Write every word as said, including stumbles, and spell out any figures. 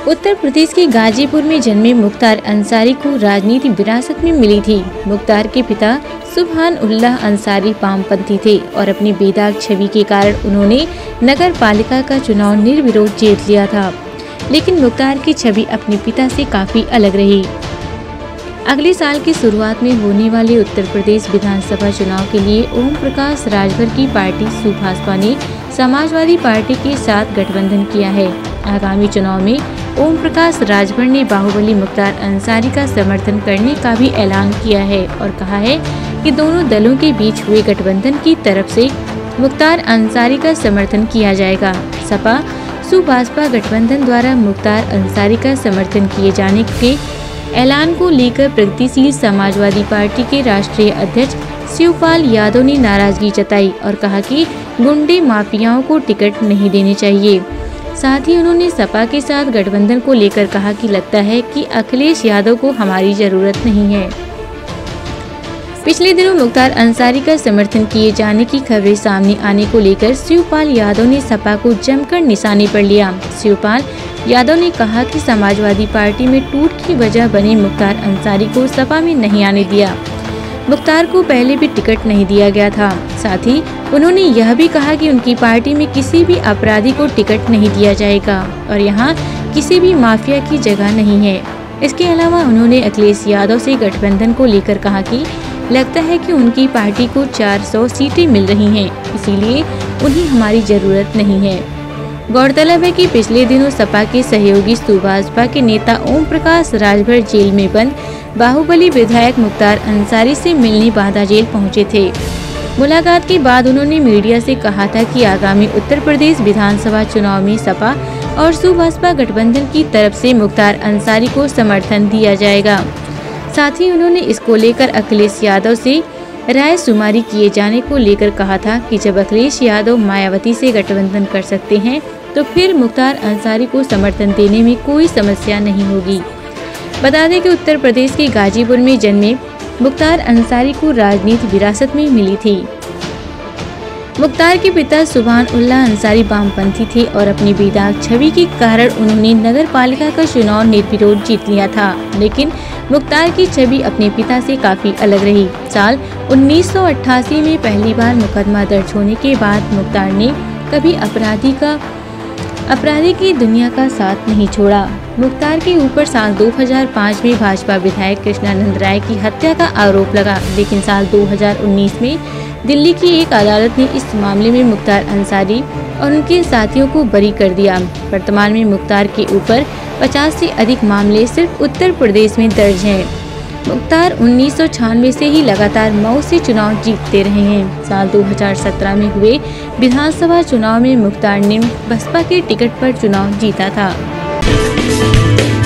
उत्तर प्रदेश के गाजीपुर में जन्मे मुख्तार अंसारी को राजनीति विरासत में मिली थी। मुख्तार के पिता सुभान उल्लाह अंसारी वामपंथी थे और अपनी बेदाग छवि के कारण उन्होंने नगर पालिका का चुनाव निर्विरोध जीत लिया था। लेकिन मुख्तार की छवि अपने पिता से काफी अलग रही। अगले साल की शुरुआत में होने वाले उत्तर प्रदेश विधानसभा चुनाव के लिए ओम प्रकाश राजभर की पार्टी सुभाषपा ने समाजवादी पार्टी के साथ गठबंधन किया है। आगामी चुनाव में ओम प्रकाश राजभर ने बाहुबली मुख्तार अंसारी का समर्थन करने का भी ऐलान किया है और कहा है कि दोनों दलों के बीच हुए गठबंधन की तरफ से मुख्तार अंसारी का समर्थन किया जाएगा। सपा सुभाषपा गठबंधन द्वारा मुख्तार अंसारी का समर्थन किए जाने के ऐलान को लेकर प्रगतिशील समाजवादी पार्टी के राष्ट्रीय अध्यक्ष शिवपाल यादव ने नाराजगी जताई और कहा कि गुंडे माफियाओं को टिकट नहीं देने चाहिए। साथ ही उन्होंने सपा के साथ गठबंधन को लेकर कहा कि लगता है कि अखिलेश यादव को हमारी जरूरत नहीं है। पिछले दिनों मुख्तार अंसारी का समर्थन किए जाने की खबरें सामने आने को लेकर शिवपाल यादव ने सपा को जमकर निशाने पर लिया। शिवपाल यादव ने कहा कि समाजवादी पार्टी में टूट की वजह बने मुख्तार अंसारी को सपा में नहीं आने दिया। मुख्तार को पहले भी टिकट नहीं दिया गया था। साथ ही उन्होंने यह भी कहा कि उनकी पार्टी में किसी भी अपराधी को टिकट नहीं दिया जाएगा और यहाँ किसी भी माफिया की जगह नहीं है। इसके अलावा उन्होंने अखिलेश यादव से गठबंधन को लेकर कहा कि लगता है कि उनकी पार्टी को चार सौ सीटें मिल रही हैं, इसीलिए उन्हें हमारी जरूरत नहीं है। गौरतलब है कि पिछले दिनों सपा के सहयोगी सुभाषपा के नेता ओम प्रकाश राजभर जेल में बंद बाहुबली विधायक मुख्तार अंसारी से मिलने बांदा जेल पहुंचे थे। मुलाकात के बाद उन्होंने मीडिया से कहा था कि आगामी उत्तर प्रदेश विधानसभा चुनाव में सपा और सुभाषपा गठबंधन की तरफ से मुख्तार अंसारी को समर्थन दिया जाएगा। साथ ही उन्होंने इसको लेकर अखिलेश यादव से राय शुमारी किए जाने को लेकर कहा था कि जब अखिलेश यादव मायावती से गठबंधन कर सकते हैं तो फिर मुख्तार अंसारी को समर्थन देने में कोई समस्या नहीं होगी। बता दें कि उत्तर प्रदेश के गाजीपुर में जन्मे मुख्तार अंसारी को राजनीति विरासत में मिली थी। मुख्तार के पिता सुभान उल्लाह अंसारी वामपंथी थे और अपनी बेदाग छवि के कारण उन्होंने नगर पालिका का चुनाव निर्विरोध जीत लिया था। लेकिन मुख्तार की छवि अपने पिता से काफी अलग रही। साल उन्नीस सौ अट्ठासी में पहली बार मुकदमा दर्ज होने के बाद मुख्तार ने कभी अपराधी का अपराधी की दुनिया का साथ नहीं छोड़ा। मुख्तार के ऊपर साल दो हज़ार पाँच में भाजपा विधायक कृष्णानंद राय की हत्या का आरोप लगा, लेकिन साल दो हज़ार उन्नीस में दिल्ली की एक अदालत ने इस मामले में मुख्तार अंसारी और उनके साथियों को बरी कर दिया। वर्तमान में मुख्तार के ऊपर पचास से अधिक मामले सिर्फ उत्तर प्रदेश में दर्ज हैं। मुख्तार उन्नीस सौ छियानवे से ही लगातार मऊ से चुनाव जीतते रहे हैं। साल दो हज़ार सत्रह में हुए विधानसभा चुनाव में मुख्तार ने बसपा के टिकट पर चुनाव जीता था।